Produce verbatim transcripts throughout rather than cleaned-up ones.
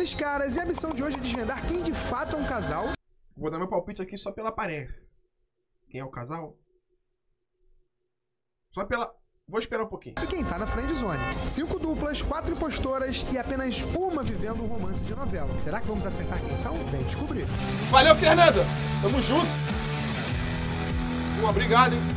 aqueles caras e a missão de hoje é desvendar quem de fato é um casal. Vou dar meu palpite aqui só pela aparência. Quem é o casal? Só pela... Vou esperar um pouquinho. E quem tá na friendzone. Cinco duplas, quatro impostoras e apenas uma vivendo um romance de novela. Será que vamos acertar quem são? Vem descobrir. Valeu, Fernanda! Tamo junto! Pô, obrigado, hein?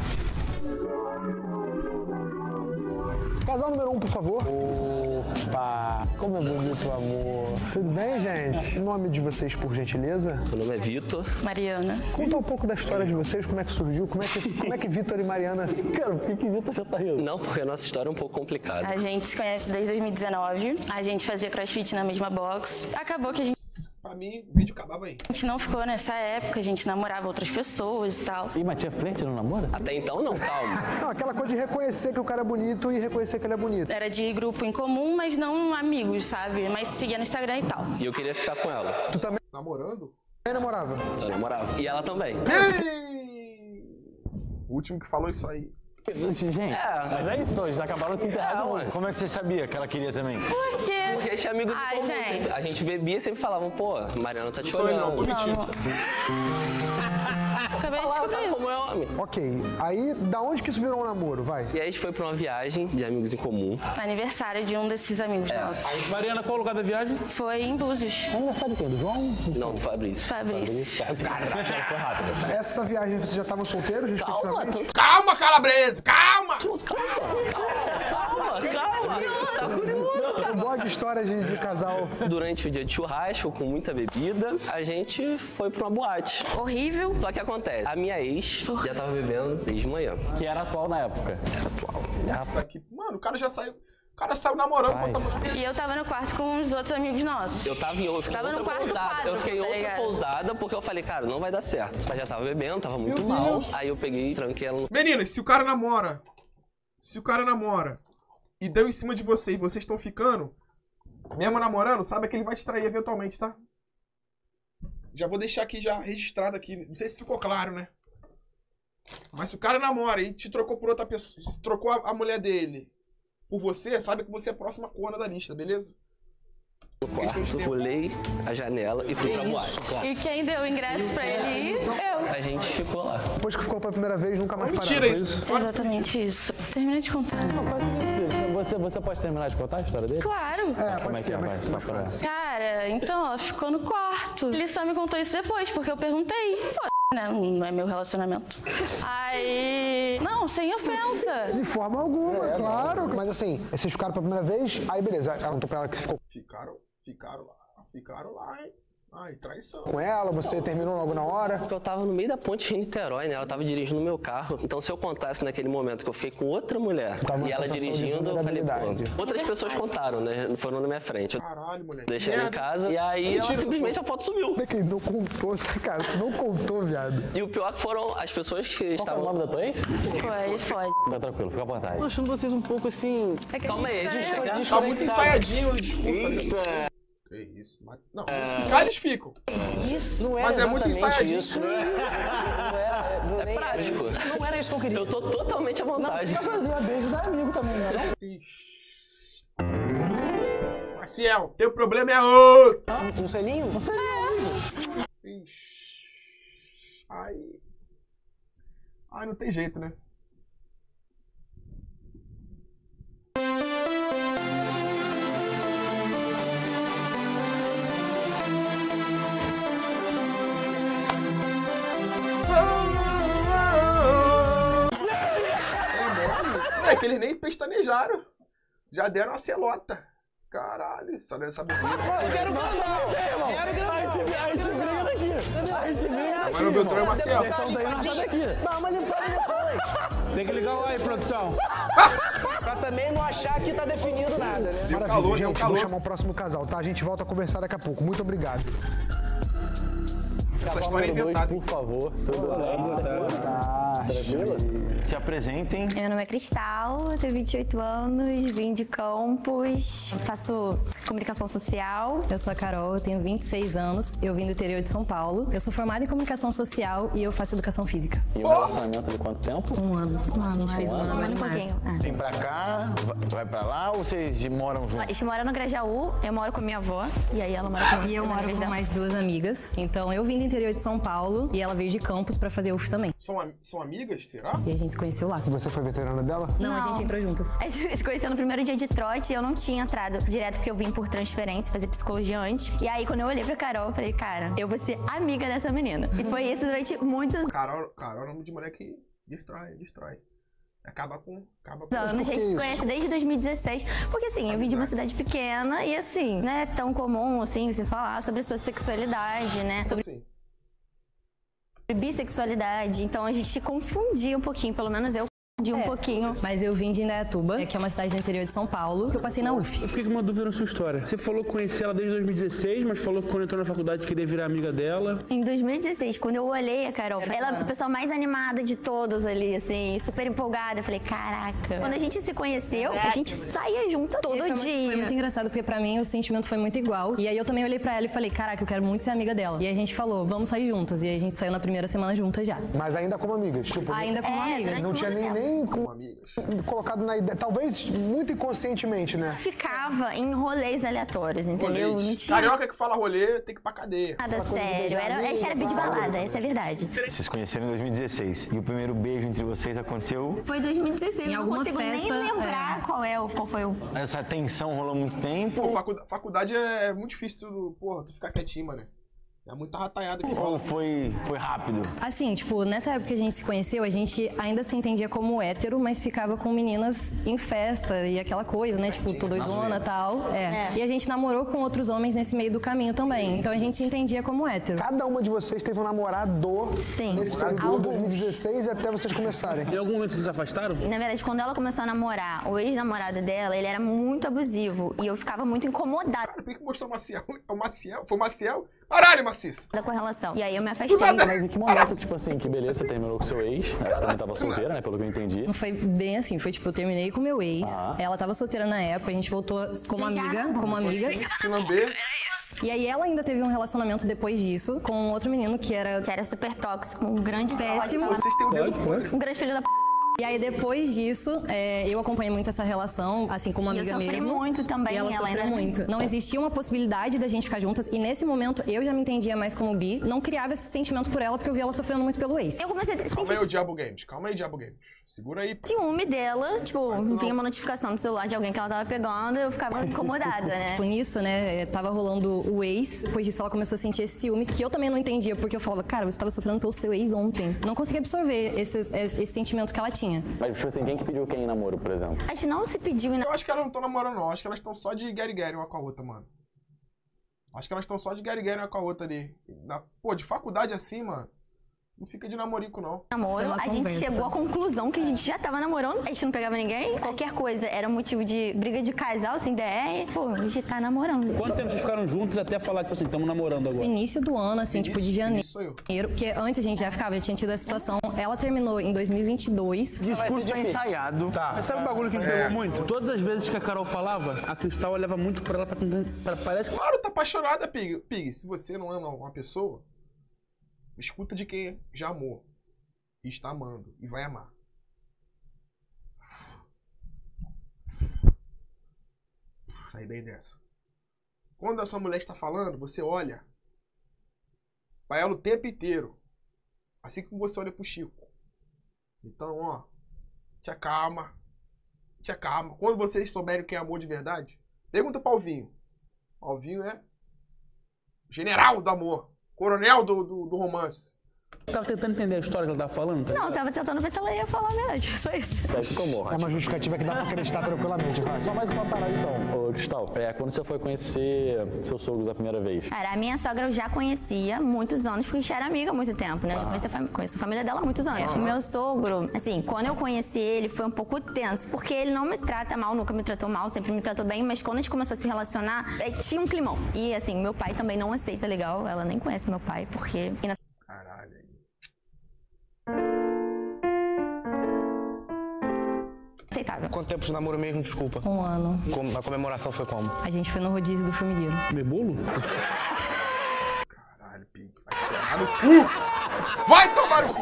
Casal número um, por favor. Opa, como é bonito o amor. Tudo bem, gente? O nome de vocês, por gentileza? Meu nome é Vitor. Mariana. Conta um pouco da história de vocês, como é que surgiu, como é que, como é que Vitor e Mariana... Cara, por que que Vitor já tá rindo? Não, porque a nossa história é um pouco complicada. A gente se conhece desde dois mil e dezenove. A gente fazia crossfit na mesma box. Acabou que a gente... Pra mim, o vídeo acabava aí. A gente não ficou nessa época, a gente namorava outras pessoas e tal. Ih, mas tinha frente no namoro? Até então, não, calma. Não, aquela coisa de reconhecer que o cara é bonito e reconhecer que ele é bonito. Era de grupo em comum, mas não amigos, sabe? Mas seguia no Instagram e tal. E eu queria ficar com ela. Tu também Namorando? namorava? Eu namorava. E ela também. O último que falou isso aí. Gente, É. mas é isso, eles acabaram de se enterrar de novo. Como é que você sabia que ela queria também? Por quê? Porque a gente é amigo de Ai, comum, gente. sempre. A gente bebia e sempre falavam, pô, Mariana tá te Não sou ele não, tô olhando. mentindo. Não, acabei de Fala, descobrir sabe isso. como é homem? Ok, aí da onde que isso virou um namoro, vai? E aí a gente foi pra uma viagem de amigos em comum. Aniversário de um desses amigos nossos. Mariana, qual o lugar da viagem? Foi em Búzios. Aniversário de quem? Do João? Não, do Fabrício. Fabrício. Foi rápido. Essa viagem vocês já estavam solteiros, Calma, respectivamente? tô... Calma, calabresa! Calma! calma, calma, calma. Tá curioso. Eu gosto de histórias de, de casal. Durante o dia de churrasco, com muita bebida, a gente foi pra uma boate. Horrível. Só que acontece, a minha ex já tava bebendo desde manhã. Que era atual na época. Era atual. Tá aqui. Mano, o cara já saiu. O cara saiu namorando com outra mulher. E eu tava no quarto com os outros amigos nossos. Eu tava em outra, Tava no outra quarto pousada. quadro, eu fiquei em tá outra ligado? pousada porque eu falei, cara, não vai dar certo. Mas já tava bebendo, tava muito Meu mal. Deus. Aí eu peguei e tranquei ela no... Meninas, se o cara namora, se o cara namora e deu em cima de você e vocês estão ficando, mesmo namorando, sabe que ele vai te trair eventualmente, tá? Já vou deixar aqui já registrado aqui. Não sei se ficou claro, né? Mas se o cara namora e te trocou por outra pessoa, se trocou a, a mulher dele por você, sabe que você é a próxima corna da lista, beleza? no quarto, pulei a janela e fui pra boate. E quem deu o ingresso pra ele ir? Eu. A gente ficou lá. Depois que ficou pela primeira vez, nunca mais pararam. Mentira foi isso. Claro que isso é Exatamente isso. Termina de contar. Você, você pode terminar de contar a história dele? Claro. É, Como pode é que ser, é? Vai, mas só pra... Cara, então ela ficou no quarto. Ele só me contou isso depois, porque eu perguntei. Foda, né? Não é meu relacionamento. Aí. Não, sem ofensa. De forma alguma, claro. Mas assim, vocês ficaram pela primeira vez, aí beleza. Ela contou pra ela que ficou Ficaram, ficaram lá. Ficaram lá, hein? Ai, traição. com ela, você terminou logo na hora. Porque eu tava no meio da ponte Rio-Niterói, né? Ela tava dirigindo o meu carro. Então, se eu contasse naquele momento que eu fiquei com outra mulher Tava uma e ela sensação de dirigindo, eu falei, vulnerabilidade. pô. Outras pessoas contaram, né? Foram na minha frente. Eu Caralho, moleque. deixei ela em Merda. casa e aí ela Mentira, simplesmente a foto sumiu. Como é que ele não contou essa cara? Tu não contou, viado. E o pior que foram as pessoas que Qual é o estavam... nome da tua ex? Foi, foi. Tá tranquilo, fica à vontade. Tô achando vocês um pouco assim... É que Calma aí, a gente tá aqui. Tá muito ensaiadinho o discurso ali. Que isso, mas... Não, os caras ficam. Isso não era Mas é muito exatamente ensaiadinho. isso, não é? Não era, não, É nem- prático. não era isso que eu queria. Eu tô totalmente à vontade. Fazia beijo da amigo também, né? Maciel, teu problema é outro. Um selinho? Um selinho. Ixi. Ai... Ai, não tem jeito, né? É que eles nem pestanejaram. Já deram a celota. Caralho, só deve saber. Eu quero grandão. Quero grandão. A gente briga daqui. A gente briga Agora o Beltrão é Maciel. Então daí não sai daqui. Dá uma limpada depois. Tem que ligar lá aí, produção. Pra também não achar que tá definido nada, né? Deu Maravilha, calor, deu gente, calor. vou chamar o próximo casal, tá? A gente volta a conversar daqui a pouco. Muito obrigado. Essa história é inventada. Por favor. Tudo bem? Tá. Tranquilo? Se apresentem. Meu nome é Cristal, eu tenho vinte e oito anos, vim de Campos, faço comunicação social. Eu sou a Carol, eu tenho vinte e seis anos, eu vim do interior de São Paulo. Eu sou formada em comunicação social e eu faço educação física. E um relacionamento de quanto tempo? Um ano. Um ano, A gente fez um ano mais em um março. pouquinho. Vem pra cá, vai pra lá ou vocês moram A juntos? gente mora no Grajaú, eu moro com minha avó, e aí ela mora com E eu moro com mais duas amigas. Então eu vim do interior de São Paulo e ela veio de Campos pra fazer U F também. São, am- são amigas, será? E a gente se conheceu lá. Você foi veterana dela? Não, a Não. gente entrou juntas. A gente se conheceu no primeiro dia de trote e eu não tinha entrado direto porque eu vim por transferência, fazer psicologia antes. E aí, quando eu olhei pra Carol, eu falei, cara, eu vou ser amiga dessa menina. E foi isso durante muitos Carol, Carol é o nome de mulher que destrói, destrói. Acaba com. Acaba com. anos. A gente se conhece desde dois mil e dezesseis. Porque assim, eu vim de uma cidade pequena e assim, não é tão comum assim você falar sobre sua sexualidade, né? Sobre Assim. bissexualidade. Então a gente se confundia um pouquinho, pelo menos eu de um É. pouquinho. Mas eu vim de Indaiatuba, que é uma cidade do interior de São Paulo, que eu passei na U F. Eu fiquei com uma dúvida na sua história. Você falou que conhecia ela desde dois mil e dezesseis, mas falou que quando entrou na faculdade queria virar amiga dela. Em dois mil e dezesseis, quando eu olhei a Carol, ela é a pessoa mais animada de todas ali, assim, super empolgada. Eu falei, caraca. Quando a gente se conheceu, a gente saía junto todo E foi, dia. muito, foi muito engraçado, porque pra mim o sentimento foi muito igual. E aí eu também olhei pra ela e falei, caraca, eu quero muito ser amiga dela. E aí a gente falou, vamos sair juntas. E aí a gente saiu na primeira semana juntas já. Mas ainda como amigas. Tipo, Ainda como É, amigas. não tinha nem, nem com- Amigas. colocado na ideia. Talvez muito inconscientemente, né? Ficava em rolês aleatórios, entendeu? Não tinha Carioca que fala rolê tem que ir pra cadeia. nada sério. Era, a gente era vídeo balada, essa é a verdade. Vocês se conheceram em dois mil e dezesseis. E o primeiro beijo entre vocês aconteceu. Foi dois mil e dezesseis, Em eu não alguma consigo nem festa, lembrar é. qual, é, o- qual foi o... Essa tensão rolou muito Pô, tempo. facu- faculdade é muito difícil, tu, porra, tu ficar quietinho, mano. É muita rataiada que Ou rola. foi, foi rápido? Assim, tipo, nessa época que a gente se conheceu, a gente ainda se entendia como hétero, mas ficava com meninas em festa e aquela coisa, né? Tipo, tô doidona e tal. É. E a gente namorou com outros homens nesse meio do caminho também. Então a gente se entendia como hétero. Cada uma de vocês teve um namorado Sim. nesse período de Alguns. dois mil e dezesseis e até vocês começarem. Em algum momento vocês se afastaram? Na verdade, quando ela começou a namorar, o ex-namorado dela, ele era muito abusivo. E eu ficava muito incomodada Cara, por que mostrou o Maciel? É o Maciel? Foi o Maciel? Caralho, Maciça! com a relação. E aí eu me afastei. Mas em que momento, tipo assim, que beleza, você terminou com seu ex? Né? Você também tava solteira, né? Pelo que eu entendi. Não foi bem assim, foi tipo, eu terminei com meu ex, Ah. ela tava solteira na época, a gente voltou como amiga, como amiga. Se lamber. E aí ela ainda teve um relacionamento depois disso com um outro menino que era Que era super tóxico, um grande péssimo. Vocês têm o dedo podre. Um grande filho da p. E aí depois disso, é, eu acompanhei muito essa relação, assim, como E eu amiga sofri mesmo. muito também, E ela, ela sofreu ainda- muito. Não existia uma possibilidade da gente ficar juntas. E nesse momento, eu já me entendia mais como bi. Não criava esse sentimento por ela, porque eu via ela sofrendo muito pelo ex. Eu comecei a Calma sentir aí, o Diabo Games. Calma aí, Diabo Games. Segura aí. pô. ciúme dela. Tipo, vinha uma notificação no celular de alguém que ela tava pegando, eu ficava incomodada, né? Tipo, nisso, né, tava rolando o ex. Depois disso, ela começou a sentir esse ciúme, que eu também não entendia, porque eu falava, cara, você tava sofrendo pelo seu ex ontem. Não conseguia absorver esses, esse, esse sentimento que ela tinha. Mas, tipo assim, quem que pediu quem em namoro, por exemplo? A gente não se pediu em Eu acho que elas não estão namorando, não. Acho que elas estão só de guerre-guerre uma com a outra, mano. Acho que elas estão só de guerre-guerre uma com a outra ali. Na, pô, de faculdade assim, mano. Não fica de namorico, não. namoro, Foi uma a gente conversa. chegou à conclusão que a gente já tava namorando, a gente não pegava ninguém, qualquer coisa era motivo de briga de casal, assim, D R, pô, a gente tá namorando. Quanto tempo vocês ficaram juntos até falar, tipo assim, estamos namorando No agora? início do ano, assim, tipo de janeiro. Isso eu. Porque antes a gente já ficava, já tinha tido essa situação. Ela terminou em dois mil e vinte e dois. Discurso tá ensaiado. Tá. Mas sabe o bagulho que me pegou muito? Todas as vezes que a Carol falava, a Cristal olhava muito pra ela pra tentar. pra- parece que. Claro, tá apaixonada, Pig. Pig, se você não ama uma pessoa, escuta de quem já amou. E está amando. E vai amar. Sai bem dessa. Quando a sua mulher está falando, você olha pra ela o tempo inteiro. Assim como você olha pro Chico. Então, ó. Te acalma. Te acalma. Quando vocês souberem o que é amor de verdade, pergunta pro Alvinho. Alvinho é general do amor. Coronel do, do, do romance. Tava tentando entender a história que ela tava falando, tá? Não, eu tava tentando ver se ela ia falar a verdade, só isso. Tá, ficou morto. É uma justificativa que dá pra acreditar tranquilamente, vai. Só mais uma parada então, ô Cristal. É, quando você foi conhecer seus sogros a primeira vez? Cara, a minha sogra eu já conhecia há muitos anos, porque a gente era amiga há muito tempo, né? Eu já conhecia a, fam- conheço a família dela há muitos anos. O meu sogro, assim, quando eu conheci ele, foi um pouco tenso, porque ele não me trata mal, nunca me tratou mal, sempre me tratou bem, mas quando a gente começou a se relacionar, eh, tinha um climão. E, assim, meu pai também não aceita legal, ela nem conhece meu pai, porque... E na quanto tempo de namoro mesmo, desculpa? Um ano. Como- a comemoração foi como? A gente foi no rodízio do formigueiro. Comer bolo? Caralho, Pig. Vai tomar no cu! Vai tomar no cu!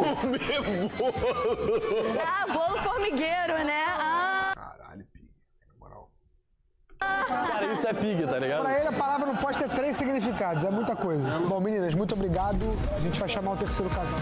Ah, bolo formigueiro, né? Ah. Caralho, Pig. Na moral. Cara, isso é pig, tá ligado? Pra ele, a palavra não pode ter três significados, é muita coisa. Bom, meninas, muito obrigado. A gente vai chamar o terceiro casal.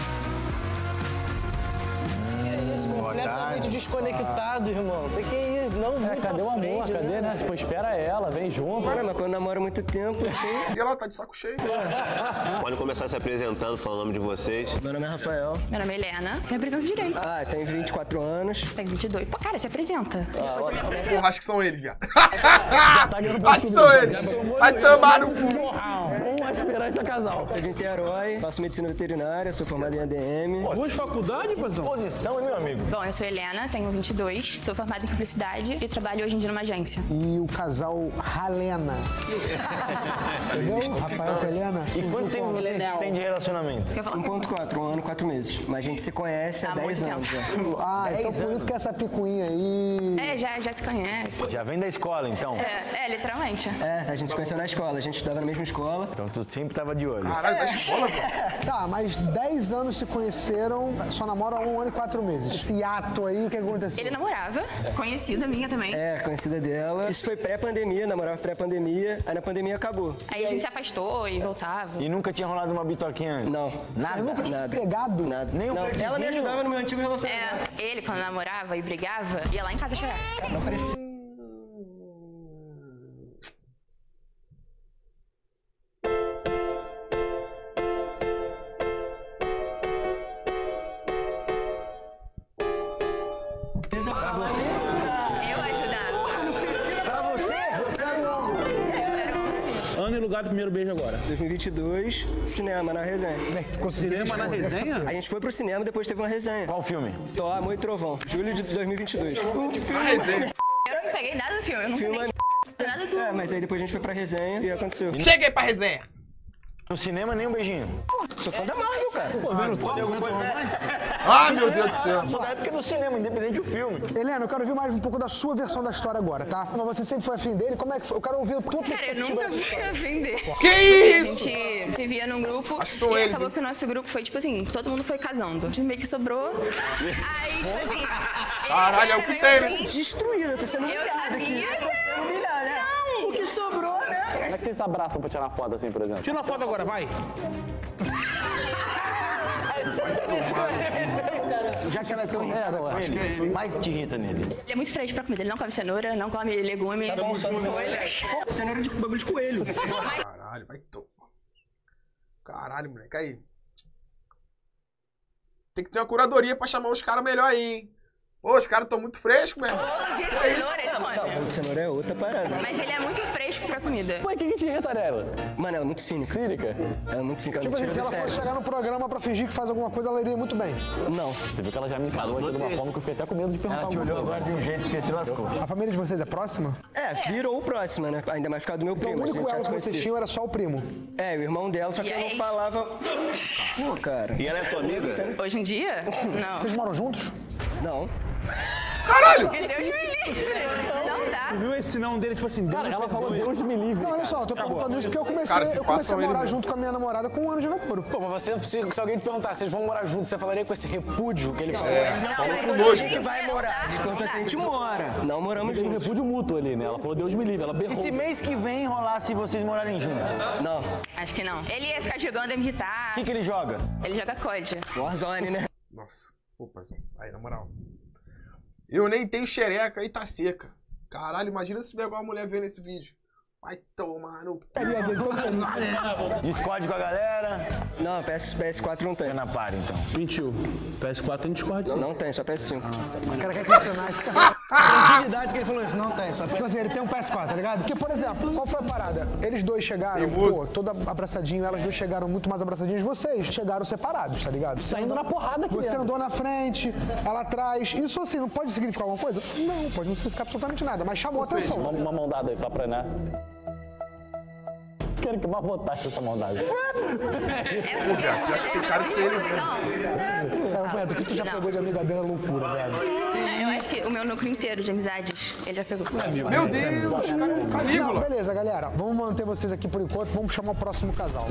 Completamente desconectado, irmão. Tem que ir, não, É, muito cadê o à amor? frente, Cadê, né? Tipo, espera ela, vem junto. Mano, mas quando namora muito tempo, assim... E ela tá de saco cheio. Pode começar se apresentando, falando o nome de vocês. Meu nome é Rafael. Meu nome é Helena. Você apresenta direito. Ah, tenho vinte e quatro anos. Tem vinte e dois. Pô, cara, se apresenta. Ah, olha. Porra, acho que são eles, viado. Tá ganhando Acho que são eles. Vai tomar no cu. Um aspirante a casal. Sou de Niterói, faço medicina veterinária, sou formado em A D M. Duas faculdades, paizão? Posição, hein, meu amigo? Bom, eu sou Helena, tenho vinte e dois, sou formada em publicidade e trabalho hoje em dia numa agência. E o casal Halena. Entendeu? Rafael com a Helena. E quanto tempo vocês têm de relacionamento? um ponto quatro, um ano, quatro meses. Mas a gente se conhece há Há dez muito anos. tempo. já. Ah, então por isso que essa picuinha aí. É, já, já se conhece. Já vem da escola, então? É, é, literalmente. É, a gente se conheceu na escola, a gente estudava na mesma escola. Então tu sempre tava de olho. Caralho, da escola, velho. Tá, mas dez anos se conheceram, só namoram há um ano e quatro meses. Esse ato aí, o que aconteceu? Ele namorava, conhecida minha também. É, conhecida dela. Isso foi pré-pandemia, namorava pré-pandemia, aí na pandemia acabou. Aí a gente se afastou e voltava. E nunca tinha rolado uma bitoquinha antes? Não. Nada? Eu nunca tinha Nada. pegado. Nada. Nem um Não, flirtzinho? ela me ajudava no meu antigo relacionamento. É, ele quando namorava e brigava, ia lá em casa chorar. Não parecia. Eu ajudava. Pra você? Ano e lugar do primeiro beijo agora. dois mil e vinte e dois, cinema na resenha. Cinema na resenha? A gente foi pro cinema, depois teve uma resenha. Qual filme? Thor, Amor e Trovão, julho de dois mil e vinte e dois. Na resenha. Eu não peguei nada do filme, eu não Filme peguei nada do É, mas aí depois a gente foi pra resenha e aconteceu. Chega aí pra resenha. No cinema, nem um beijinho. Sou fã da Marvel, cara. Pô, vendo tudo. Ai, meu Deus do céu. Sou da época do cinema, independente do filme. Helena, eu quero ouvir mais um pouco da sua versão da história agora, tá? Mas você sempre foi afim dele, como é que foi? Eu quero ouvir a tua Cara, eu nunca fui a vender. Que A isso? gente vivia num grupo Acho que são e eles, acabou hein? que o nosso grupo foi tipo assim, todo mundo foi casando. A gente meio que sobrou. Aí, tipo assim. ele Caralho, é o era que meio tem, né? assim, Destruída, eu tô sendo Eu humilhada aqui. sabia. Tô sendo humilhada, né? Não. O que sobrou, né? Como é que vocês se abraçam pra tirar foto assim, por exemplo? Tira uma foto agora, vai. Já que ela é tão É, não é. ele, mais te irrita nele. Ele é muito fresco pra comida, ele não come cenoura, não come legume, Tá bom, só folha. cenoura de bagulho de coelho. Caralho, vai tomar. Caralho, moleque, aí. Tem que ter uma curadoria pra chamar os caras melhor aí, hein? Pô, os caras tão muito frescos, meu irmão. Bolo de cenoura ele come. Bolo de cenoura é outra parada. Mas ele é muito fresco pra comida. Pô, o que que te irrita nela? Mano, ela é muito cínica. Cínica? Ela é muito cínica, ela Tipo não assim, se tira ela do fosse sério. chegar no programa pra fingir que faz alguma coisa, ela iria muito bem. Não. Você viu que ela já me falou aqui de uma forma que eu fiquei até com medo de perguntar Ela te alguma olhou coisa. agora de um jeito que você se lascou. A família de vocês é próxima? É, virou próxima, né? Ainda mais por causa do meu Então primo. o a único gente já elo se que vocês conhecia. tinham era só o primo. É, o irmão dela, só que E eu não aí? falava. Pô, cara. E ela é tua amiga? Hoje em dia, não. Vocês moram juntos? Não. Caralho! Que Deus me livre. Não dá. Viu esse não dele, tipo assim, Cara, ela falou Deus me livre. Não, olha só, eu tô perguntando isso porque eu comecei, Cara, se eu comecei passam a ele morar mesmo. junto com a minha namorada com um ano de namoro. Pô, mas você, se, se alguém te perguntar, vocês vão morar juntos, você falaria com esse repúdio que ele falou? Não, mas com nojo, hoje em cara. dia Vai não morar. dá, De não quanto dá. a gente mora. Não moramos Tem um juntos. repúdio mútuo ali, né? Ela falou Deus me livre, ela E berrou. se mês que vem rolasse vocês morarem juntos? Não. Acho que não. Ele ia ficar jogando, ia me irritar. O que, que ele joga? Ele joga C O D. Warzone, né? Nossa, pô, paizão. Aí, na moral. Eu nem tenho xereca e tá seca. Caralho, imagina se pegar uma mulher vendo esse vídeo. Vai tomar no cu. Discord com a galera. Não, P S, P S quatro não tem. Na par, então. Mentiu. P S quatro tem Discord, sim. Não tem, só P S cinco. O cara quer te ensinar esse cara. Tem que idade que ele falou isso? Não tem, só Tipo assim, ele tem um P S quatro, tá ligado? Porque, por exemplo, qual foi a parada? Eles dois chegaram, Tem pô, música. todo abraçadinho, elas duas chegaram muito mais abraçadinhas. Vocês chegaram separados, tá ligado? Você Saindo andou- na porrada aqui Você dentro. andou na frente, ela atrás. Isso, assim, não pode significar alguma coisa? Não, pode não significar absolutamente nada, mas chamou a atenção. Uma, uma mão dada aí, só pra né? quero que mais botasse essa maldade. Pô, viado, pior que tem cara de ser ele mesmo. Roberto, o que tu já pegou de amiga dela é loucura, velho? Eu acho que o meu núcleo inteiro de amizades, ele já pegou comigo. Meu Deus, cara, é um Calígula. Não, beleza, galera. Vamos manter vocês aqui por enquanto. Vamos chamar o próximo casal.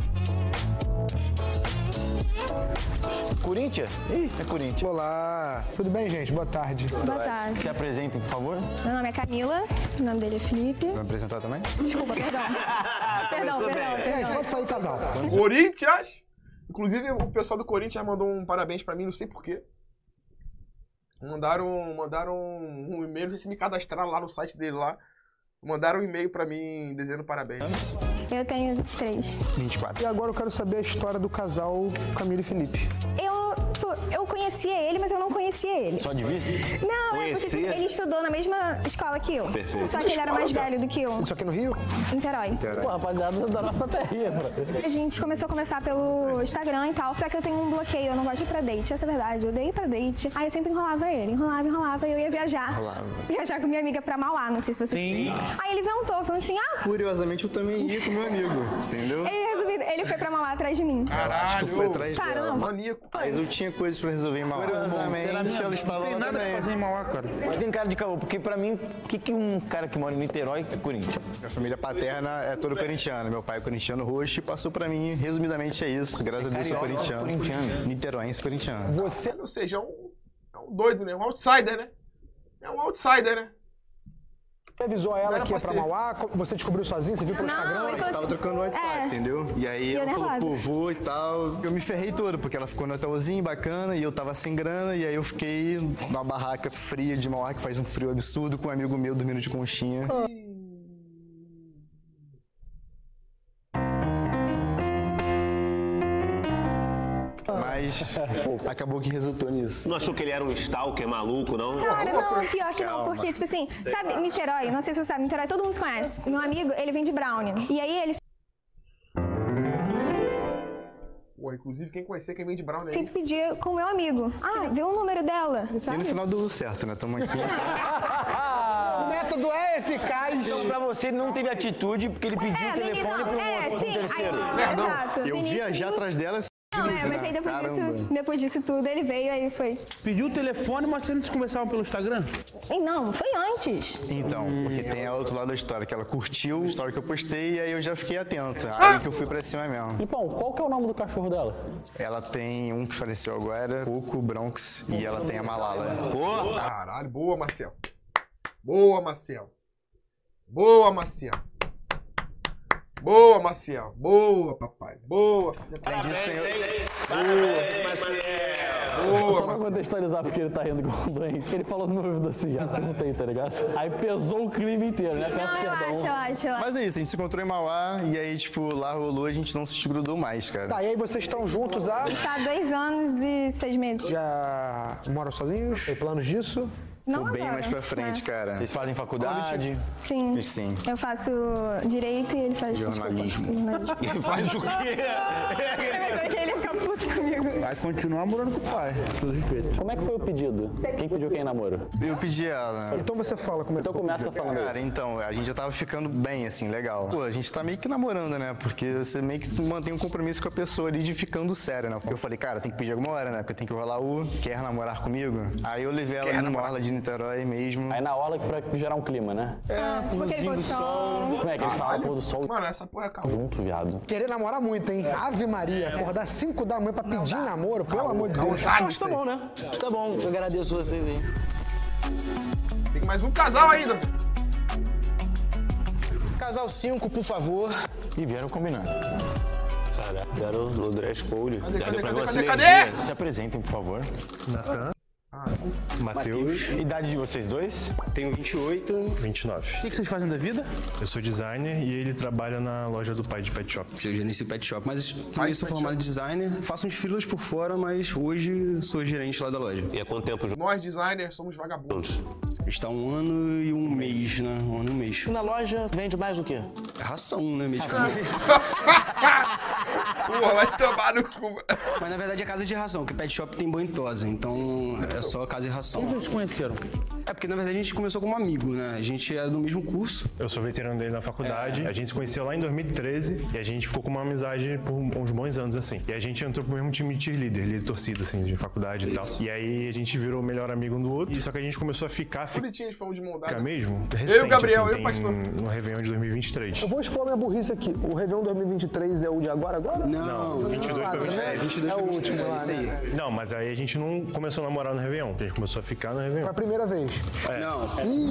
Corinthians? Ih, é Corinthians. Olá. Tudo bem, gente? Boa tarde. Boa tarde. Se apresentem, por favor. Meu nome é Camila, o nome dele é Felipe. Vai me apresentar também? Desculpa, perdão. perdão, perdão, perdão. Pode sair, casal. Corinthians! Inclusive, o pessoal do Corinthians mandou um parabéns pra mim, não sei porquê. Mandaram, mandaram um e-mail, não sei se me cadastraram lá no site dele lá. Mandaram um e-mail pra mim dizendo parabéns. Eu tenho vinte e três. vinte e quatro. E agora eu quero saber a história do casal Camila e Felipe. Eu, tipo, eu conhecia ele, mas eu não conhecia ele. Só de vista? Não, é porque tipo, ele estudou na mesma escola que eu. Perfeito. Só que ele era mais velho do que eu. Isso aqui no Rio? Niterói. Pô, rapaziada da nossa terrinha, bro. A gente começou a conversar pelo Instagram e tal. Só que eu tenho um bloqueio, eu não gosto de ir pra date. Essa é a verdade. Eu dei pra date. Aí eu sempre enrolava ele. Enrolava, enrolava. E eu ia viajar. Enrolava. Viajar com minha amiga pra Mauá. Não sei se vocês... Sim. Aí ele inventou, falando assim, ah... Curiosamente, eu também ia com meu amigo, entendeu? Ele, resolvi... ele foi pra Mauá atrás de mim. Caralho. Acho que eu fui atrás Cara, dela. não. Maníaco. Mas eu tinha coisas pra resolver em Mauá. Curiosamente, ela estava lá também. Fazer em Mauá, cara. Mas tem cara de caô, porque pra mim, o que, que um cara que mora em Niterói é Corinthians? Minha família paterna é toda corintiana. Meu pai é corintiano roxo e passou pra mim, resumidamente é isso. Graças a Deus sou corintiano. corintiano. Niteróiense corintiano. Você... Ou seja, é um, é um doido, né? Um outsider, né? É um outsider, né? Você avisou ela Não que ia pra pra ser. Mauá? Você descobriu sozinho? Você viu pelo Não, Instagram? ele A gente falou tava assim, trocando WhatsApp, é. entendeu? E aí E eu ela falou, nervosa. pô, vou e tal. Eu me ferrei todo, porque ela ficou no hotelzinho bacana e eu tava sem grana. E aí eu fiquei numa barraca fria de Mauá, que faz um frio absurdo, com um amigo meu dormindo de conchinha. Mas acabou que resultou nisso. Não achou que ele era um stalker maluco, não? Cara, não, pior que não, Calma. porque, tipo assim, sabe, Niterói, não sei se você sabe, Niterói todo mundo se conhece. Meu amigo, ele vem de Brownie. E aí ele Pô, inclusive, quem conhecer quem vem de Brown aí. sempre pedia com o meu amigo. Ah, vê o número dela, E sabe? no final deu certo, né? Tamo aqui. O método é eficaz. Então, pra você, ele não teve atitude, porque ele pediu É, o no início, telefone pro é, outro, sim, pro terceiro. aí, exato. no Eu início- viajar atrás dela... Não, é, mas aí depois Caramba. disso, depois disso tudo, ele veio aí foi. Pediu o telefone, mas vocês não se conversavam pelo Instagram? E não, foi antes. Então, porque tem a outro lado da história, que ela curtiu a história que eu postei e aí eu já fiquei atento. Aí que eu fui pra cima mesmo. Filipão, qual que é o nome do cachorro dela? Ela tem um que faleceu agora, Coco, Bronx, e ela tem a Malala. Pô, caralho, boa, Marcel. Boa, Marcel. Boa, Marcel. Boa, Marcel. Boa, papai. Boa, filha. Além disso, tem... Parabéns, Marcel. Boa, Só pra Marcel. contextualizar porque ele tá rindo com o doente. Ele falou no meu ouvido assim, já perguntei, tá ligado? Aí pesou o crime inteiro, né? Peço Não, eu perdão. acho, eu acho, eu acho. Mas é isso, a gente se encontrou em Mauá e aí, tipo, lá rolou, a gente não se desgrudou mais, cara. Tá, e aí vocês estão juntos há... A gente tá há dois anos e seis meses. Já moram sozinhos? Tem planos disso? Não Tô bem agora, mais pra frente, né? cara. Vocês fazem faculdade? Sim. Sim. Eu faço direito e ele faz Jornalismo. Desculpa, Ele faz o quê? Eu pensei que ele ia ficar puto comigo. Vai continuar morando com o pai, pelo respeito. Como é que foi o pedido? Quem pediu quem em namoro? Eu pedi ela. Então você fala como é que Então começa falando aí. Cara, então, a gente já tava ficando bem, assim, legal. Pô, a gente tá meio que namorando, né? Porque você meio que mantém um compromisso com a pessoa ali de ficando sério, né? Eu falei, cara, tem que pedir alguma hora, né? Porque tem que rolar o quer namorar comigo. Aí eu levei ela numa orla de Niterói mesmo. Aí na aula que pra gerar um clima, né? É, tipo aquele pôrzinho pôr do do sol. sol. Como é que eles falam pôr do sol Mano, essa porra é calma. junto, viado? Querer namorar muito, hein? Ave Maria, acordar cinco da manhã pra pedir namoro, pelo amor de Deus. Mas tá bom, né? Tá bom, eu agradeço vocês aí. Tem mais um casal ainda. Casal cinco, por favor. E vieram combinando. Caraca, garoto, o dress code. Cadê, Já cadê, deu pra cadê, ver uma cadê, sinergia. cadê? Se apresentem, por favor. Matheus. Idade de vocês dois? Tenho vinte e oito. vinte e nove. O que que vocês fazem da vida? Eu sou designer e ele trabalha na loja do pai de pet shop. Eu gerencio pet shop, mas também sou formado em designer, faço uns freelas por fora, mas hoje sou gerente lá da loja. E há quanto tempo juntos? Nós, designers, somos vagabundos. A gente tá um ano e um mês, né? Um ano e um mês. Na loja vende mais o quê? É ração, né? Mesmo. Porra, vai tomar no cu. Mas na verdade é casa de ração, porque pet shop tem banho e tosa, então é só casa de ração. Como vocês se conheceram? É porque na verdade a gente começou como amigo, né? A gente era do mesmo curso. Eu sou veterano dele na faculdade, É. a gente se conheceu lá em dois mil e treze e a gente ficou com uma amizade por uns bons anos, assim. E a gente entrou pro mesmo time de cheerleader, líder torcida, assim, de faculdade e tal. E aí a gente virou o melhor amigo um do outro, e só que a gente começou a ficar, ficar Bonitinho, eles falam de mão dada. mesmo, Eu e recente, o Gabriel, assim, eu e o tem pastor. no Réveillon de dois mil e vinte e três. Eu vou expor minha burrice aqui. O Réveillon dois mil e vinte e três é o de agora, agora? Não, vinte e dois pra vinte e três. É, vinte e dois É pra o vinte e três, último lá, isso aí. né? Não, mas aí a gente não começou a namorar no Réveillon, a gente começou a ficar no Réveillon. Foi a primeira vez. É. Não.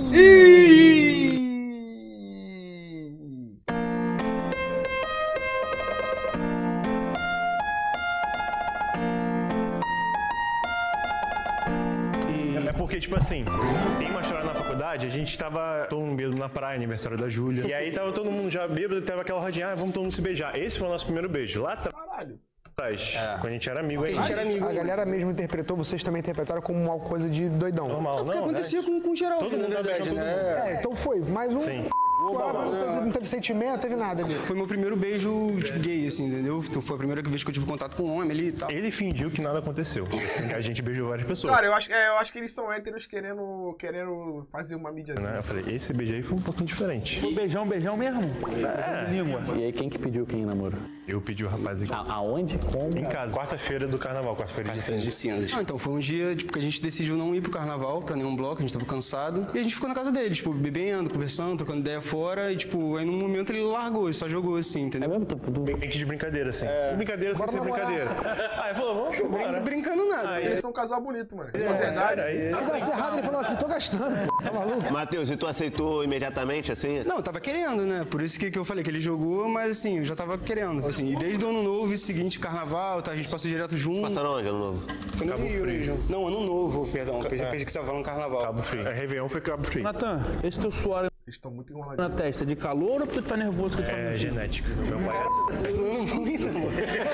É porque, tipo assim, tem uma história na faculdade, a gente tava todo mundo bêbado na praia, aniversário da Júlia. E aí tava todo mundo já bêbado, tava aquela rodinha, ah, vamos todo mundo se beijar. Esse foi o nosso primeiro beijo. Lá atrás. Caralho. Quando a gente era amigo ainda. A galera mesmo interpretou, vocês também interpretaram como uma coisa de doidão. Normal, O que acontecia com, com geral, Todo na mundo verdade, beijando todo né? É, então foi. Mais um. Sim. Claro, não, teve, não teve sentimento, não teve nada ali. Foi meu primeiro beijo, tipo, gay, assim, entendeu? Então foi a primeira vez que eu tive contato com um homem ali e tal. Ele fingiu que nada aconteceu. A gente beijou várias pessoas. Cara, eu acho, é, eu acho que eles são héteros querendo, querendo fazer uma mídia. Né? Eu falei, esse beijo aí foi um pouquinho diferente. Foi beijão, beijão mesmo? É. Língua. E aí, quem que pediu quem em namoro? Eu pedi o rapaz aqui. A- aonde? Como? Em casa. Quarta-feira do carnaval, quarta-feira de Quarta-feira de cinzas. cinzas. Ah, então foi um dia, tipo, que a gente decidiu não ir pro carnaval, pra nenhum bloco, a gente tava cansado. E a gente ficou na casa dele, tipo, bebendo, conversando, trocando ideia fora. E, tipo, aí num momento ele largou, ele só jogou assim, entendeu? É mesmo? Tu, tu... Meio que de brincadeira, assim. Brincadeira sem Bora ser namorar. brincadeira. Aí ele falou, vamos embora. Brincando nada. Eles são um casal bonito, mano. Isso é, É, verdade. sério, aí. Se desse errado, ele falou assim, tô gastando. Tá maluco? Matheus, e tu aceitou imediatamente, assim? Não, eu tava querendo, né? Por isso que, que eu falei que ele jogou, mas assim, eu já tava querendo. Assim, e desde o ano novo e seguinte, carnaval, tá, a gente passou direto junto. Passaram onde, ano novo? Foi no Cabo Rio, Frio. mesmo. Não, ano novo, perdão. Eu pensei É. pensei que você tava falando carnaval. Cabo Frio. É, Réveillon foi Cabo Frio. Natan, esse teu suor Eles estão muito na enroladinhos. testa é de calor ou porque tu tá nervoso que tu tá É mentindo? genética. Meu pai Zoando muito, amor.